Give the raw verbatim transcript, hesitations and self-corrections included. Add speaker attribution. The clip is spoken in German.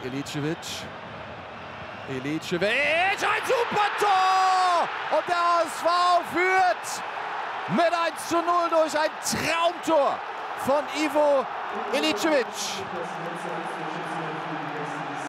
Speaker 1: Ilicevic. Ilicevic, ein super Tor! Und der H S V führt mit eins zu null durch ein Traumtor von Ivo Ilicevic.